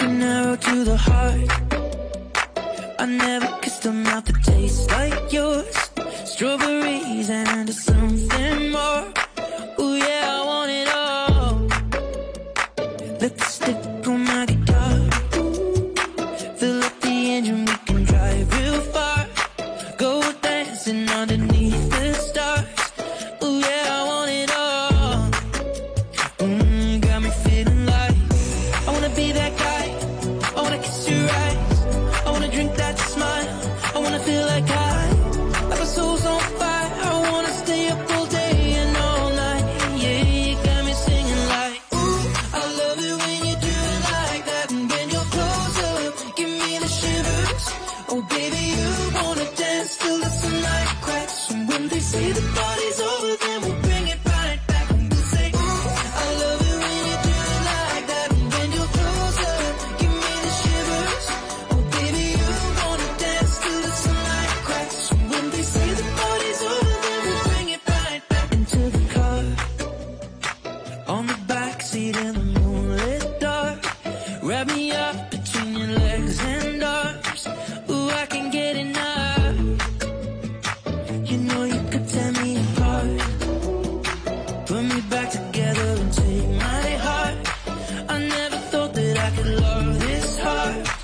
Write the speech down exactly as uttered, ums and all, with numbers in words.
an arrow to the heart. I never kissed a mouth that tastes like yours. Strawberries and something more. Ooh yeah, I want it all. Let's stick on my guitar. Fill up the engine, we can drive real far. Go dancing underneath the stars. Ooh yeah, I want it all. Mm, got me feeling like I wanna be that guy. I wanna kiss your eyes. I wanna drink that smile. I wanna feel like I, like my soul's on fire. I wanna stay up all day and all night. Yeah, you got me singing like, ooh, I love it when you do it like that. And when you're close up, give me the shivers. Oh baby, you wanna dance till the sunlight cracks. And when they say the party's over, then we'll bring it right back. And we'll say, ooh, I love it when you do it like that. And when you're close up, give me the shivers. Oh baby, you wanna dance till the sunlight cracks. And when they say the party's over, then we'll bring it right back. Into the car, on the backseat in the moonlit dark. Wrap me up between your legs and arms. Ooh, I can get enough. You know you could tear me apart. Put me back together and take my heart. I never thought that I could love this hard.